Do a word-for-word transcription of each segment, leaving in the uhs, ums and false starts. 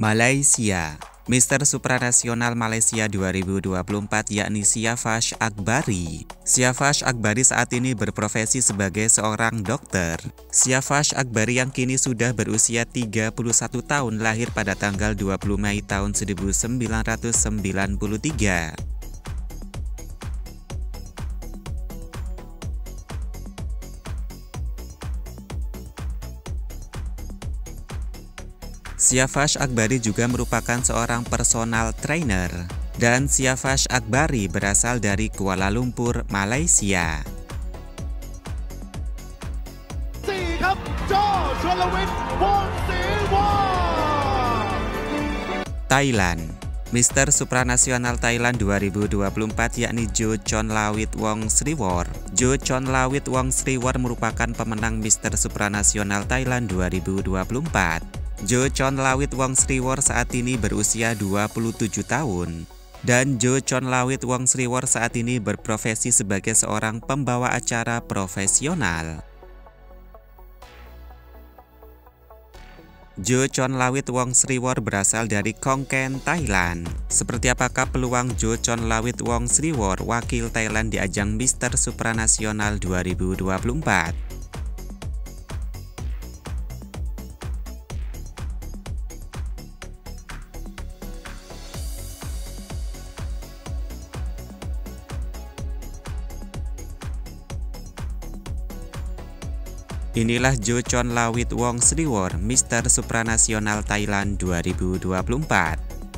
Malaysia. Mister Supranasional Malaysia dua ribu dua puluh empat yakni Siafash Akbari. Siafash Akbari saat ini berprofesi sebagai seorang dokter. Siafash Akbari yang kini sudah berusia tiga puluh satu tahun lahir pada tanggal dua puluh Mei tahun seribu sembilan ratus sembilan puluh tiga. Siafash Akbari juga merupakan seorang personal trainer, dan Siafash Akbari berasal dari Kuala Lumpur, Malaysia. Thailand. Mister Supranasional Thailand dua ribu dua puluh empat yakni Jo Chonlawit Wongsriwor. Jo Chonlawit Wongsriwor merupakan pemenang Mister Supranasional Thailand dua ribu dua puluh empat. Jo Chonlawit Wongsriwor saat ini berusia dua puluh tujuh tahun. Dan Jo Chonlawit Wongsriwor saat ini berprofesi sebagai seorang pembawa acara profesional. Jo Chonlawit Wongsriwor berasal dari Khon Kaen, Thailand. Seperti apakah peluang Jo Chonlawit Wongsriwor, wakil Thailand di ajang Mister Supranasional dua ribu dua puluh empat? Inilah Jo Chonlawit Wongsriwor, Mister Supranasional Thailand dua ribu dua puluh empat.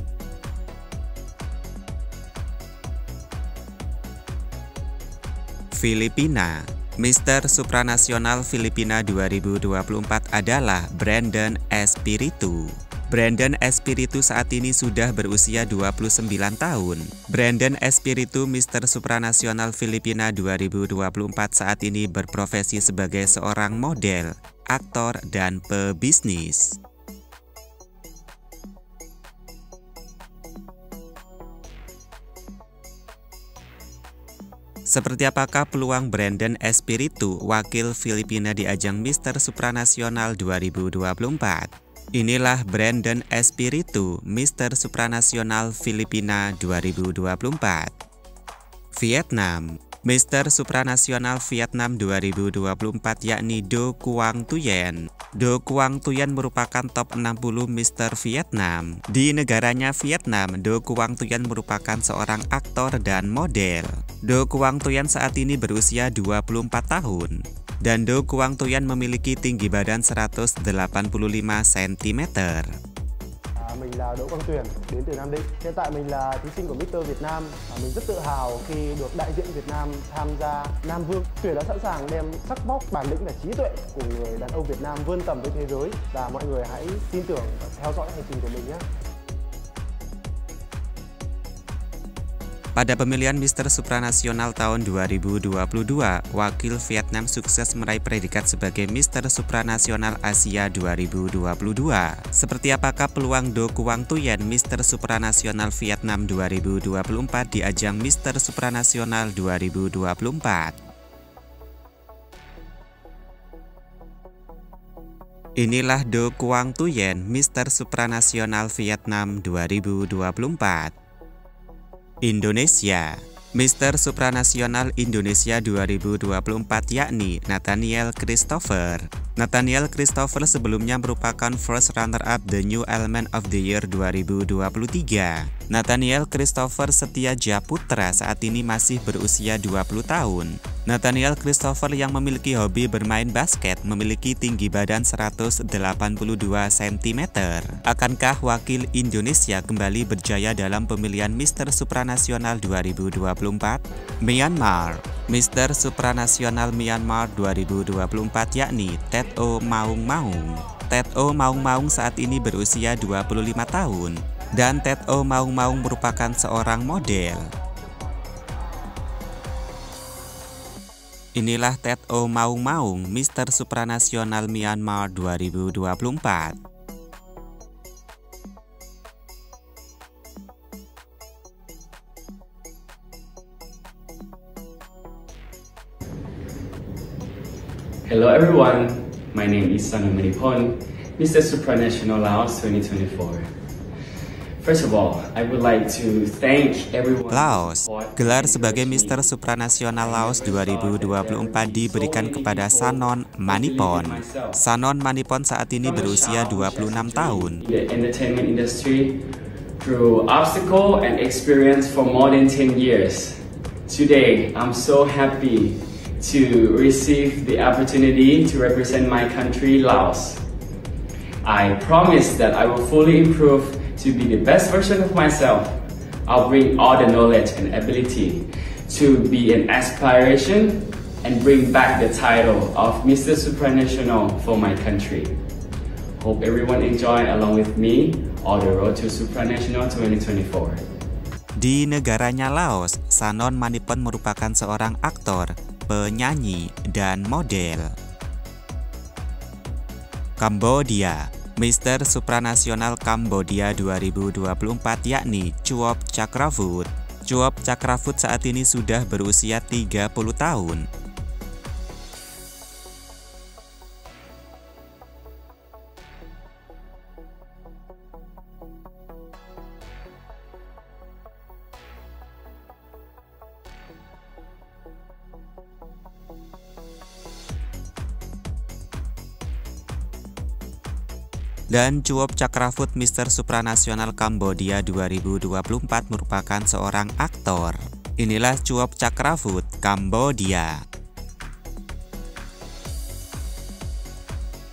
Filipina. Mister Supranasional Filipina dua ribu dua puluh empat adalah Brandon Espiritu. Brandon Espiritu saat ini sudah berusia dua puluh sembilan tahun. Brandon Espiritu Mister Supranasional Filipina dua ribu dua puluh empat saat ini berprofesi sebagai seorang model, aktor, dan pebisnis. Seperti apakah peluang Brandon Espiritu, wakil Filipina di ajang Mister Supranasional dua ribu dua puluh empat? Inilah Brandon Espiritu, Mister Supranasional Filipina dua ribu dua puluh empat. Vietnam. Mister Supranasional Vietnam dua ribu dua puluh empat yakni Do Quang Thuyen. Do Quang Thuyen merupakan top enam puluh Mister Vietnam. Di negaranya Vietnam, Do Quang Thuyen merupakan seorang aktor dan model. Do Quang Thuyen saat ini berusia dua puluh empat tahun. Dan Do Quang Thuyen memiliki tinggi badan seratus delapan puluh lima sentimeter. Mình là Đỗ Quang Tuyển, đến từ Nam Định. Hiện tại mình là thí sinh của Mister Việt Nam. Mình rất tự hào khi được đại diện Việt Nam tham gia Nam Vương. Tuyển đã sẵn sàng đem sắc móc, bản lĩnh và trí tuệ của người đàn ông Việt Nam vươn tầm với thế giới. Và mọi người hãy tin tưởng và theo dõi hành trình của mình nhé. Pada pemilihan Mister Supranasional tahun dua ribu dua puluh dua, wakil Vietnam sukses meraih predikat sebagai Mister Supranasional Asia dua ribu dua puluh dua. Seperti apakah peluang Do Quang Thuyen, Mister Supranasional Vietnam dua ribu dua puluh empat di ajang Mister Supranasional dua ribu dua puluh empat? Inilah Do Quang Thuyen, Mister Supranasional Vietnam dua ribu dua puluh empat. Indonesia. Mister Supranasional Indonesia dua ribu dua puluh empat yakni Nathaniel Christopher. Nathaniel Christopher sebelumnya merupakan first runner-up The New Element of the Year dua ribu dua puluh tiga. Nathaniel Christopher Setiaja Putra saat ini masih berusia dua puluh tahun. Nathaniel Christopher yang memiliki hobi bermain basket memiliki tinggi badan seratus delapan puluh dua sentimeter. Akankah wakil Indonesia kembali berjaya dalam pemilihan Mister Supranasional dua ribu dua puluh empat? Myanmar. Mister Supranasional Myanmar dua ribu dua puluh empat yakni Tet O Maung Maung. Tet O Maung Maung saat ini berusia dua puluh lima tahun. Dan Tet O Maung Maung merupakan seorang model. Inilah Tet O Maung Maung, Mister Supranasional Myanmar dua ribu dua puluh empat. Hello everyone, my name is Sanu Manipon, Mister Supranational Laos twenty twenty-four. First of all, I would like to thank everyone. Laos, gelar sebagai Mister Supranasional Laos dua ribu dua puluh empat diberikan kepada Sanon Manipon. Sanon Manipon saat ini berusia dua puluh enam tahun. The entertainment industry through obstacle and experience for more than ten years. Today, I'm so happy to receive the opportunity to represent my country, Laos. I promise that I will fully improve to be the best version of myself. I'll bring all the knowledge and ability to be an aspiration and bring back the title of Mister Supranational for my country. Hope everyone enjoy along with me on the road to Supranational twenty twenty-four. Di negaranya Laos, Sanon Manipon merupakan seorang aktor, penyanyi, dan model. Kambodia, Mister Supranasional Kambodia dua ribu dua puluh empat yakni Chuop Chakravuth. Chuop Chakravuth saat ini sudah berusia tiga puluh tahun. Dan Chuop Chakravuth Mister Supranasional Kambodia dua ribu dua puluh empat merupakan seorang aktor. Inilah Chuop Chakravuth, Kambodia.